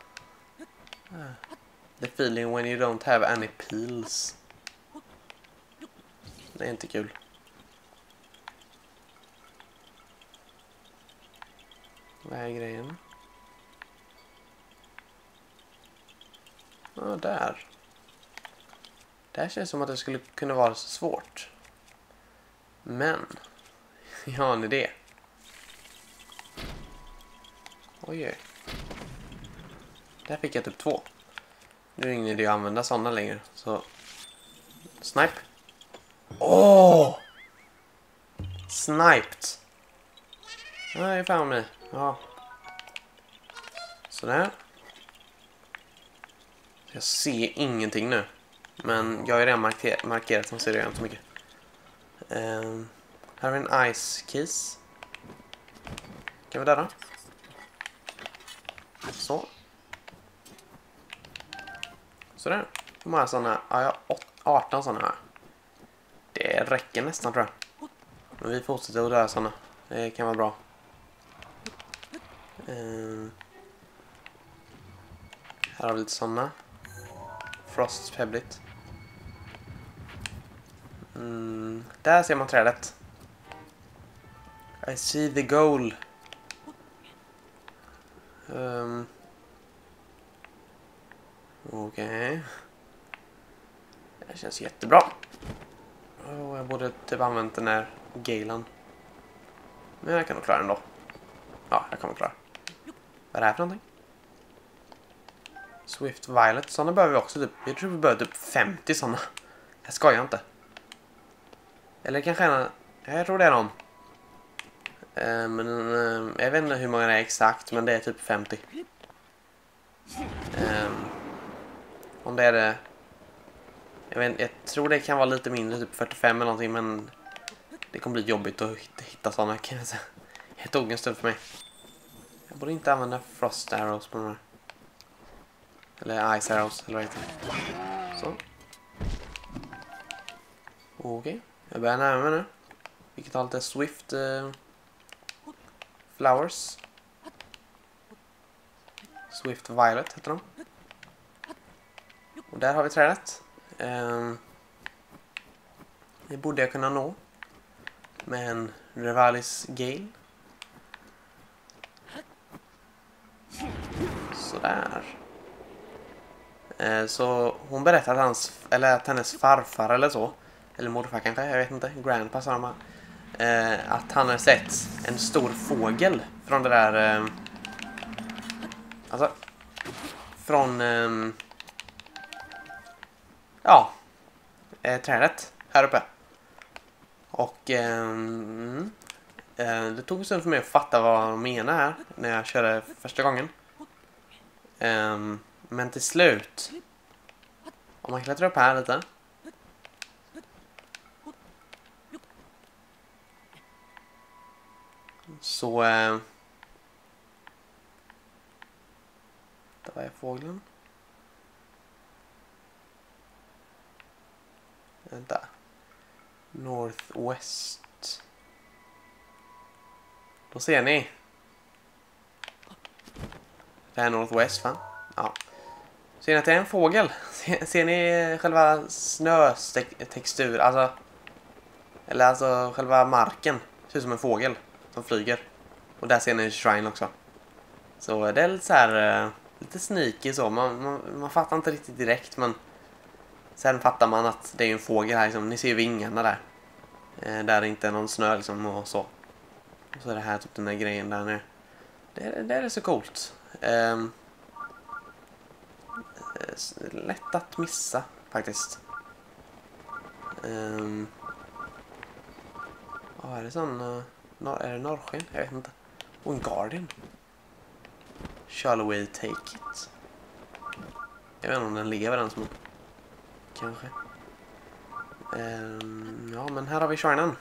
The feeling when you don't have any peels. Det är inte kul. Vad är grejen? Ja, ah, där. Det här känns som att det skulle kunna vara så svårt. Men jag har en idé. Oj, oj. Där fick jag typ två. Nu är det ingen idé att använda sådana längre. Så snipe. Åh! Oh! Sniped. Nej, fan mig. Ja. Sådär. Jag ser ingenting nu. Men jag är redan marker markerat som ser det inte så mycket. Um, här har vi en ice keys. Kan vi döda? Så. Sådär. Hur många sådana? Ja, jag har arton sådana här. Det räcker nästan, tror jag. Men vi fortsätter att döda sådana. Det kan vara bra. Um, här har vi lite sådana. Frost Pebblit. Mm, där ser man trädet. I see the goal. Um, Okej. Okay. Det känns jättebra. Oh, jag borde typ använt den här Galen. Men jag kan nog klara den då. Ja, jag kommer klara. Vad är det här för någonting? Swift Violet. Sådana behöver vi också typ. Jag tror vi behöver typ femtio sådana. Jag skojar inte. Eller kanske en... Jag tror det är dem. Uh, men uh, jag vet inte hur många det är exakt. Men det är typ femtio. Um, om det är det... Jag, vet, jag tror det kan vara lite mindre. Typ fyrtiofem eller någonting. Men det kommer bli jobbigt att hitta, hitta sådana, kan jag säga. Det tog en stund för mig. Jag borde inte använda Frost Arrows på de här. Eller Ice Arrows, eller vad heter det. Så. Okej. Okay. Jag börjar närma mig nu. Vilket har lite Swift uh, Flowers. Swift Violet heter de. Och där har vi trädet. Um, det borde jag kunna nå. Med en Revalis Gale. Sådär. Eh, så hon berättade att hans, eller att hennes farfar eller så, eller morfar kanske, jag vet inte, grandpa sa de, eh, att han har sett en stor fågel från det där, eh, alltså, från, eh, ja, eh, trädet här uppe. Och eh, eh, det tog en stund för mig att fatta vad de menar här när jag körde första gången. Eh, men till slut, om man klättrar upp här lite, så eh, där var jag fågeln. Vänta. Northwest. Då ser ni. Det här är Northwest, va? Ja. Ser ni att det är en fågel? Ser, ser ni själva snötextur? Alltså, eller alltså själva marken. Ser ut som en fågel som flyger. Och där ser ni en shrine också. Så det är lite så här, lite sneaky så. Man, man, man fattar inte riktigt direkt, men sen fattar man att det är en fågel här. Liksom. Ni ser ju vingarna där. Eh, där det inte är någon snö liksom och så. Och så är det här typ den där grejen där nere. Det, det är så coolt. Eh, lätt att missa faktiskt. Um, oh, är det sån uh, nor är det norrsken? Jag vet inte. Och en guardian. Shall we take it? Jag vet inte om den lever än som kanske. Um, ja, men här har vi shrinen.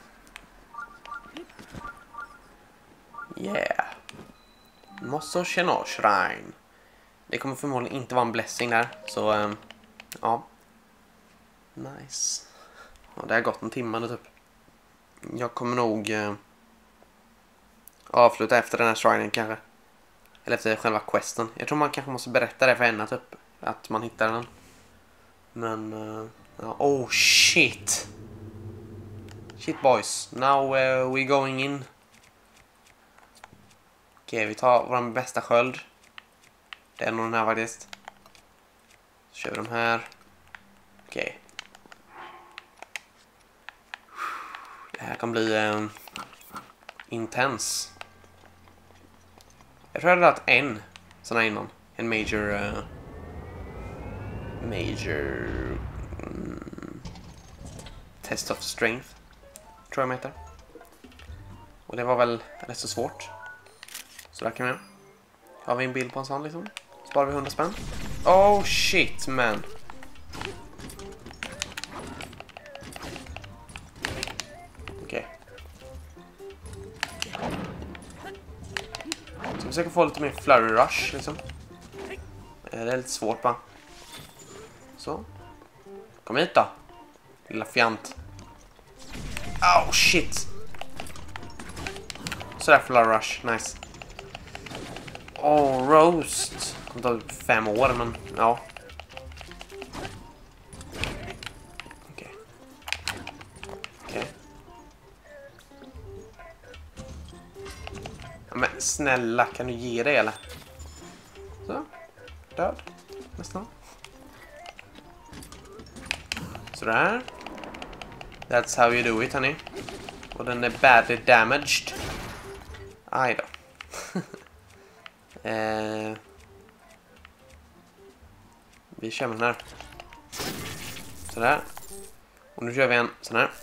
Yeah. Mosso Sheno Shrine. Det kommer förmodligen inte vara en blessing där. Så, um, ja. Nice. Ja, det har gått en timme nu typ. Jag kommer nog uh, avsluta efter den här shrinen kanske. Eller efter själva questen. Jag tror man kanske måste berätta det för henne typ. Att man hittar den. Men, uh, ja. Oh shit. Shit boys. Now uh, we going in. Okej, okay, vi tar vår bästa sköld. Det är nog den här faktiskt. Så kör vi de här. Okej. Okay. Det här kan bli um, intens. Jag tror jag hade haft en sån här innan. En major... Uh, major... Um, test of strength. Tror jag de heter. Och det var väl rätt så svårt. Så där kan vi. Har vi en bild på en sån liksom. Sparar vi hundra spänn. Oh shit man. Okej. Så vi försöker få lite mer flurry rush liksom. Det är lite svårt bara. Så. Kom hit då. Lilla fjant. Oh shit. Sådär flurry rush. Nice. Oh, roast. Det kommer ta fem år, men ja. Okej. Okay. Okej. Okay. Ja, men snälla, kan du ge dig eller? Så. Död. Nästan. Sådär. That's how you do it, honey. Och den är badly damaged. Aj då. Eh, vi kör med den här. Sådär. Och nu kör vi en sån här.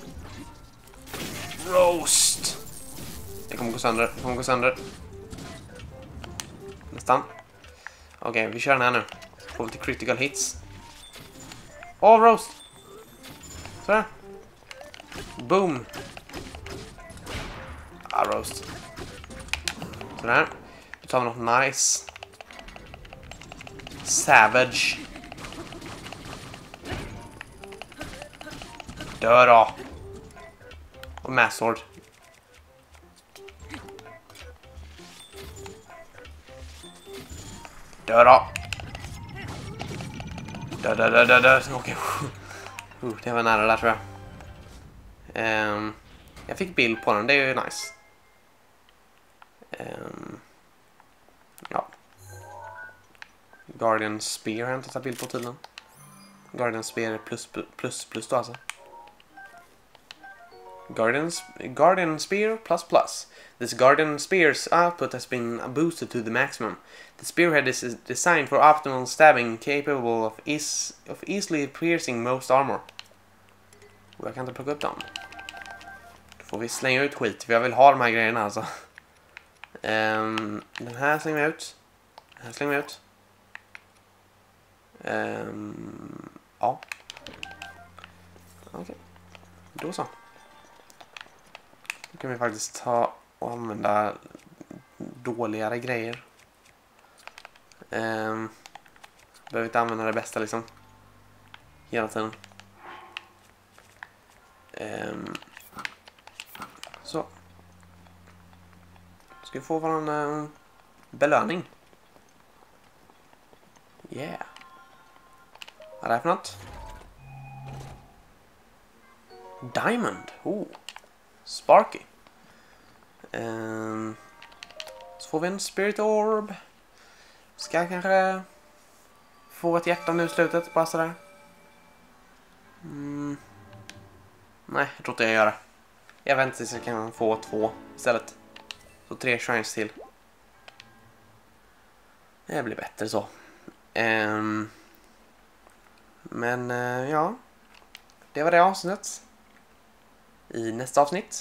Roast. Det kommer gå sönder. Det kommer gå sönder. Nästan. Okej, okay, vi kör den här nu. Får lite critical hits. Åh, oh, roast. Sådär. Boom. Ah, roast. Sådär. Då tar vi något nice. Savage. Dö då. Och Massword. Dö då. Dö, dö, dö, dö, dö. Okej. Uh, det var nära där tror jag. Um, jag fick bild på den, det är ju nice. Um, ja. Guardian Spear har jag inte tagit bild på tydligen. Guardian Spear plus plus plus då alltså. Guardian, Guardian Spear plus plus. This Guardian Spear's output has been boosted to the maximum. The spearhead is designed for optimal stabbing, capable of, eas of easily piercing most armor. Och jag kan inte plocka upp dem. Då får vi slänga ut skit, för jag vill ha de här grejerna alltså. Um, den här slänger vi ut. Den här slänger vi ut. Um, ja. Okej. Okay. Då så. Då kan vi faktiskt ta och använda dåligare grejer. Um, behöver inte använda det bästa liksom. Hela tiden. Um, så. Ska vi få våran uh, belöning. Yeah. Vad är det här för något? Diamond. Oh. Sparky. Um, så får vi en Spirit Orb. Ska jag kanske få ett hjärta nu i slutet. Bara sådär. Mm. Nej, jag tror inte jag gör det. Jag väntar tills jag kan få två istället. Så tre shrines till. Det blir bättre så. Um, men uh, ja. Det var det avsnittet. I nästa avsnitt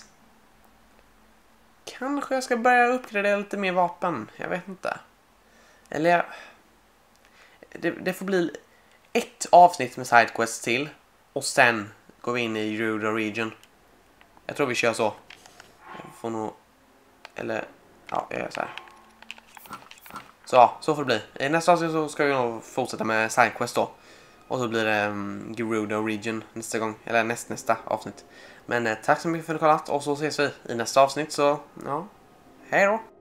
kanske jag ska börja uppgradera lite mer vapen. Jag vet inte. Eller jag... det, det får bli ett avsnitt med sidequests till. Och sen går vi in i Gerudo Region. Jag tror vi kör så. Jag får nog... Eller... Ja, jag gör så här. Så, så får det bli. I nästa avsnitt så ska vi nog fortsätta med sidequest då. Och så blir det um, Gerudo Region nästa gång. Eller näst, nästa avsnitt. Men eh, tack så mycket för att du kollat. Och så ses vi i nästa avsnitt. Så, ja. Hej då!